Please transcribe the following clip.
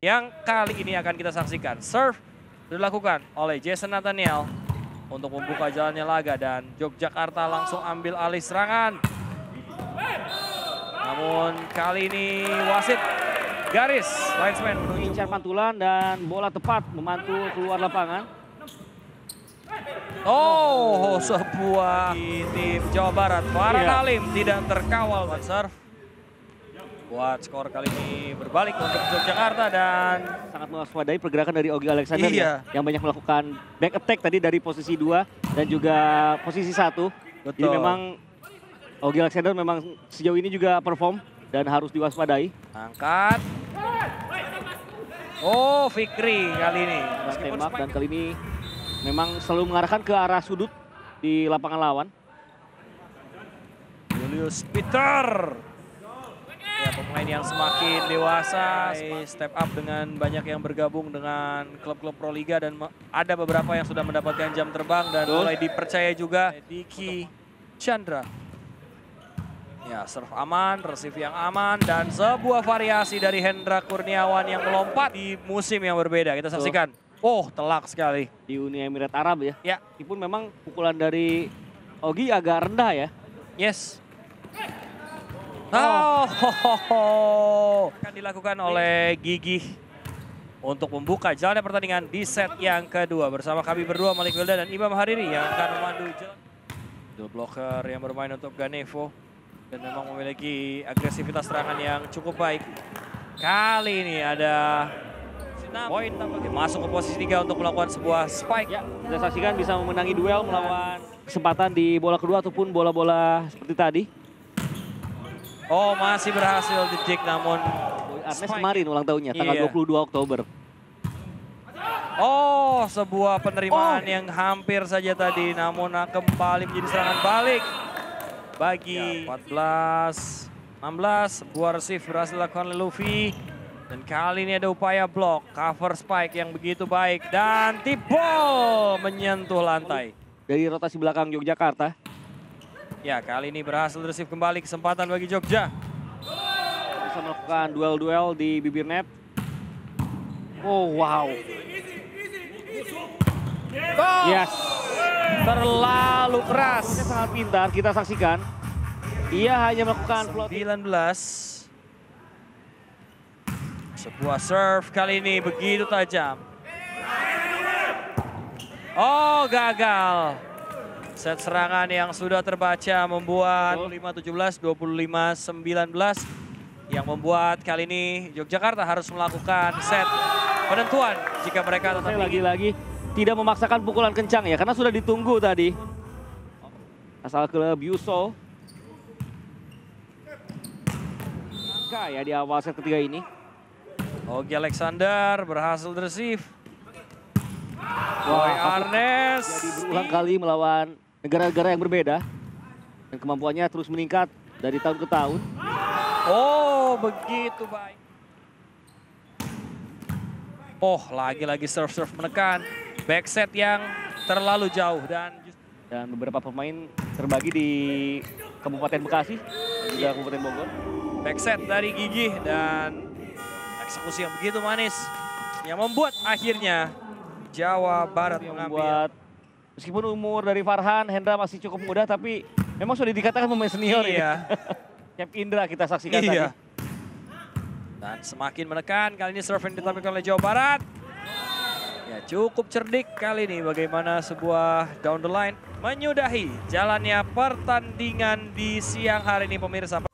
yang kali ini akan kita saksikan. Serve dilakukan oleh Jason Nathaniel untuk membuka jalannya laga dan Yogyakarta langsung ambil alih serangan. Namun kali ini wasit garis linesman mengincar pantulan dan bola tepat memantul keluar lapangan. Oh, sebuah di tim Jawa Barat. Farhan Halim tidak terkawal serve. Buat skor kali ini berbalik untuk Yogyakarta dan sangat mewaspadai pergerakan dari Ogi Alexander yang banyak melakukan back attack tadi dari posisi 2 dan juga posisi 1. Betul. Jadi memang Ogi Alexander memang sejauh ini juga perform dan harus diwaspadai. Angkat. Oh, Fikri kali ini. Tembak dan kali ini memang selalu mengarahkan ke arah sudut di lapangan lawan. Julius Peter. Ya, pemain yang semakin dewasa, step up dengan banyak yang bergabung dengan klub-klub Proliga dan ada beberapa yang sudah mendapatkan jam terbang dan mulai dipercaya juga. Diki Chandra. Ya, serve aman, receive yang aman dan sebuah variasi dari Hendra Kurniawan yang melompat di musim yang berbeda. Kita saksikan. Oh, telak sekali. Di Uni Emirat Arab ya. Ya. Meskipun memang pukulan dari Ogi agak rendah ya. Yes. Akan dilakukan oleh Gigi untuk membuka jalannya pertandingan di set yang kedua bersama kami berdua Malik Wilda dan Imam Hariri yang akan memandu middle blocker yang bermain untuk Ganevo dan memang memiliki agresivitas serangan yang cukup baik. Kali ini ada poin masuk ke posisi 3 untuk melakukan sebuah spike. Ya, kita saksikan bisa memenangi duel melawan kesempatan di bola kedua ataupun bola-bola seperti tadi. Oh, masih berhasil didik namun Arnes kemarin ulang tahunnya, tanggal 22 Oktober. Oh, sebuah penerimaan yang hampir saja tadi namun kembali menjadi serangan balik. Bagi 14-16, sebuah receive berhasil dilakukan oleh Luffy. Dan kali ini ada upaya block, cover spike yang begitu baik. Dan tip ball menyentuh lantai. Dari rotasi belakang Yogyakarta. Ya, kali ini berhasil receive kembali, kesempatan bagi Jogja. Bisa melakukan duel-duel di bibir net. Oh, wow. Yes. Terlalu keras. Sangat pintar, kita saksikan. Ia hanya melakukan 19. Sebuah serve kali ini begitu tajam. Oh, gagal. Set serangan yang sudah terbaca membuat 25-17, 25-19. Yang membuat kali ini Yogyakarta harus melakukan set penentuan jika mereka tetap lagi-lagi tidak memaksakan pukulan kencang ya, karena sudah ditunggu tadi. Asal klub Yuso. Angka ya di awal set ketiga ini. Ogi Alexander berhasil receive. Boy Arnes. Jadi berulang kali melawan negara-negara yang berbeda. Dan kemampuannya terus meningkat dari tahun ke tahun. Oh, begitu baik. Oh, lagi-lagi serve-serve menekan. Back set yang terlalu jauh dan beberapa pemain terbagi di Kabupaten Bekasi dan juga Kabupaten Bogor. Back set dari Gigi dan eksekusi yang begitu manis yang membuat akhirnya Jawa Barat mengambil. Meskipun umur dari Farhan, Hendra masih cukup muda tapi memang sudah dikatakan pemain senior ya. Cap Indra kita saksikan tadi. Dan semakin menekan, kali ini serve yang ditampilkan oleh Jawa Barat. Ya, cukup cerdik kali ini bagaimana sebuah down the line menyudahi jalannya pertandingan di siang hari ini pemirsa.